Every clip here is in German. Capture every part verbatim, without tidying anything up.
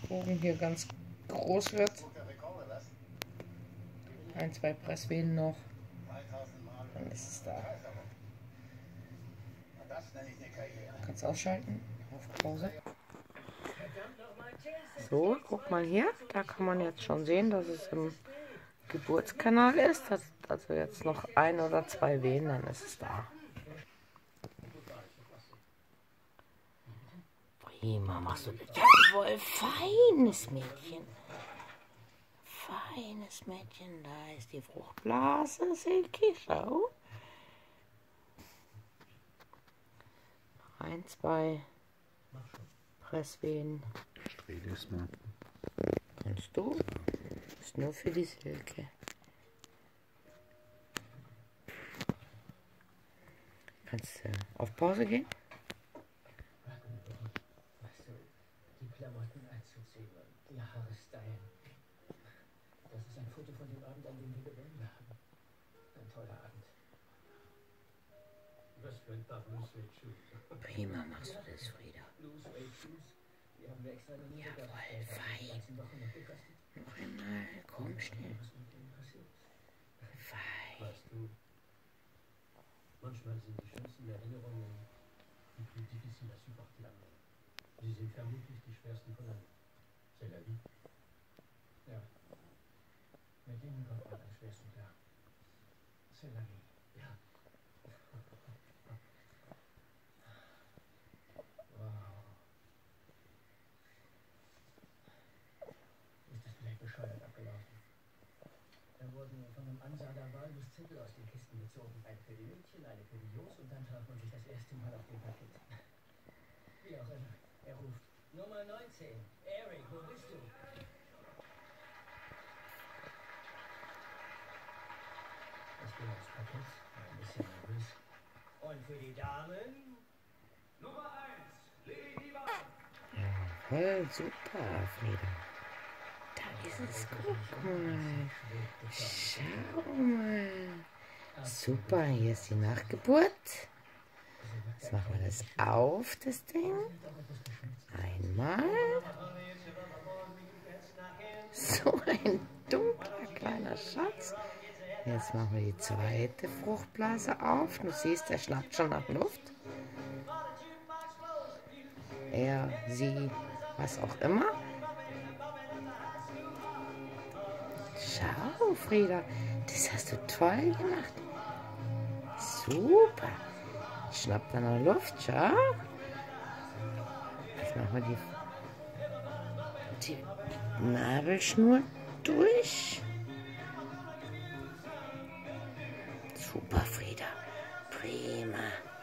Bogen hier ganz groß wird. Ein, zwei Presswehen noch. Dann ist es da. Kannst ausschalten. Auf Pause. So, guck mal hier. Da kann man jetzt schon sehen, dass es im Geburtskanal ist. Das ist also jetzt noch ein oder zwei Wehen, dann ist es da. Prima, machst du das? Jawohl, feines Mädchen. Feines Mädchen. Da ist die Fruchtblase, Silke, schau. Ein, zwei Presswehen. Dreh das mal. Kannst du? Ist nur für die Silke. Kannst du auf Pause gehen? Die Klamotten anzuziehen und die Haare stylen. Das ist ein Foto von dem Abend, an dem wir gewonnen haben. Ein toller Abend. Was für ein paar Blue Suede Shoes. Prima machst du das, Frieda. Blue Suede Shoes. Die haben wir extra in der Jawohl, fein. Noch einmal, komm schnell. Fein. Weißt du, manchmal sind die schönsten Erinnerungen die plus difficiles à supporter. Sie sind vermutlich die schwersten von allen. C'est la vie. Ja. Mit denen kommt man am schwersten klar. C'est la vie. Ja. Wow. Ist das vielleicht bescheuert abgelaufen? Da wurden von einem Ansager wahllos Zettel aus den Kisten gezogen. Eine für die Mädchen, eine für die Jungs und dann traf man sich das erste Mal auf dem Parkett. Wie auch immer. Er ruft. Nummer neunzehn. Eric, wo bist du? Ich gehe aufs Parkett. Ein bisschen nervös. Und für die Damen? Nummer eins. Lady Ivan. Jawohl, super, Frieda. Da ist es, guck mal. Schau mal. Super, hier ist die Nachgeburt. Jetzt machen wir das auf, das Ding. Einmal. So ein dunkler kleiner Schatz. Jetzt machen wir die zweite Fruchtblase auf. Du siehst, er schnappt schon nach Luft. Er, sie, was auch immer. Schau, Frieda, das hast du toll gemacht. Super. Schnappt er nach Luft, schau. Jetzt machen wir die, die Nabelschnur durch. Super, Frieda. Prima.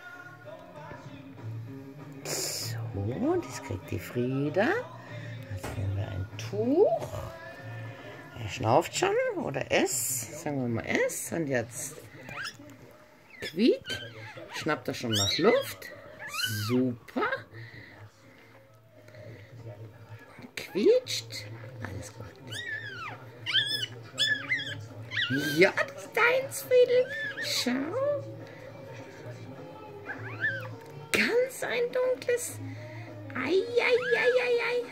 So, das kriegt die Frieda. Jetzt nehmen wir ein Tuch. Er schnauft schon, oder es, sagen wir mal es. Und jetzt quiek. Schnappt er schon nach Luft. Super. Quietscht. Alles gut. Ja, das ist deins, Friedel. Schau. Ganz ein dunkles. Ei, ei, ei, ei, ei.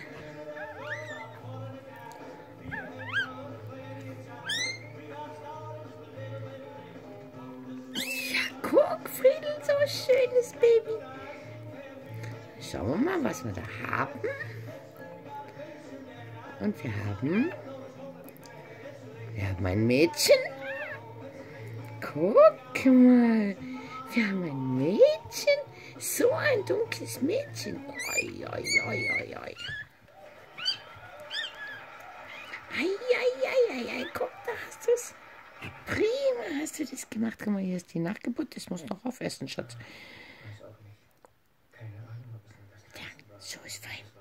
Guck, Friedel, so ein schönes Baby. Schauen wir mal, was wir da haben. Und wir haben... Wir haben ein Mädchen. Guck mal. Wir haben ein Mädchen. So ein dunkles Mädchen. Oi, oi, oi, oi, oi. Ei, ei, ei, ei, ei. Guck, da hast du es. Prima, hast du das gemacht. Guck mal, hier ist die Nachgeburt. Das muss noch aufessen, Schatz. Ja, so ist fein.